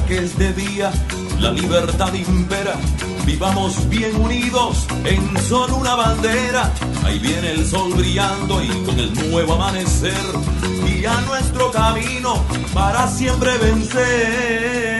que es de día, la libertad impera. Vivamos bien unidos en solo una bandera. Ahí viene el sol brillando y con el nuevo amanecer guía nuestro camino para siempre vencer.